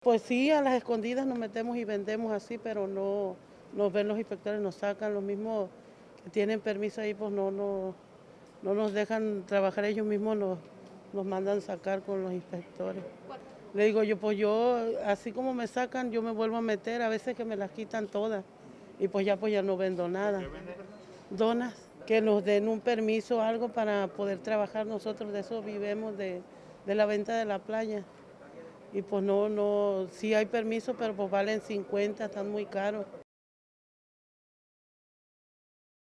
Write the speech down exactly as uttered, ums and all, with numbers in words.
Pues sí, a las escondidas nos metemos y vendemos así, pero no nos ven los inspectores, nos sacan, los mismos que tienen permiso ahí, pues no, no, no nos dejan trabajar, ellos mismos nos, nos mandan sacar con los inspectores. Le digo yo, pues yo, así como me sacan, yo me vuelvo a meter, a veces que me las quitan todas, y pues ya pues ya no vendo nada. Donas, que nos den un permiso o algo para poder trabajar, nosotros de eso vivimos, de, de la venta de la playa. Y pues no, no, sí hay permiso, pero pues valen cincuenta, están muy caros.